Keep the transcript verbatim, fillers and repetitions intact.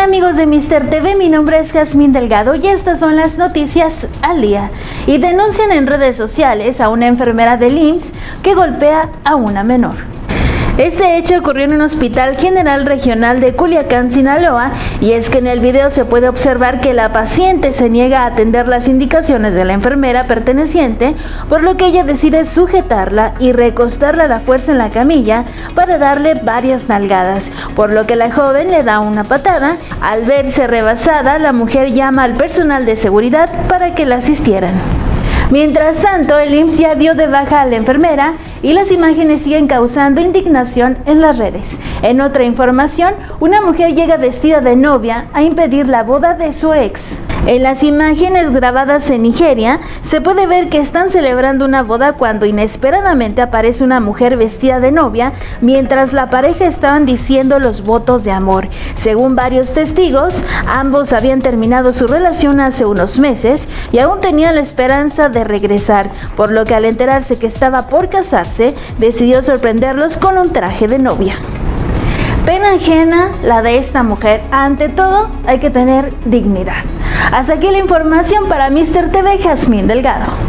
amigos de míster T V, mi nombre es Jazmín Delgado y estas son las noticias al día. Y denuncian en redes sociales a una enfermera del I M S S que golpea a una menor. Este hecho ocurrió en un hospital general regional de Culiacán, Sinaloa, y es que en el video se puede observar que la paciente se niega a atender las indicaciones de la enfermera perteneciente, por lo que ella decide sujetarla y recostarla a la fuerza en la camilla para darle varias nalgadas, por lo que la joven le da una patada. Al verse rebasada, la mujer llama al personal de seguridad para que la asistieran. Mientras tanto, el I M S S ya dio de baja a la enfermera y las imágenes siguen causando indignación en las redes. En otra información, una mujer llega vestida de novia a impedir la boda de su ex. En las imágenes grabadas en Nigeria, se puede ver que están celebrando una boda cuando inesperadamente aparece una mujer vestida de novia, mientras la pareja estaban diciendo los votos de amor. Según varios testigos, ambos habían terminado su relación hace unos meses y aún tenían la esperanza de regresar, por lo que al enterarse que estaba por casarse, decidió sorprenderlos con un traje de novia. Pena ajena la de esta mujer. Ante todo, hay que tener dignidad. Hasta aquí la información para míster T V, Jazmín Delgado.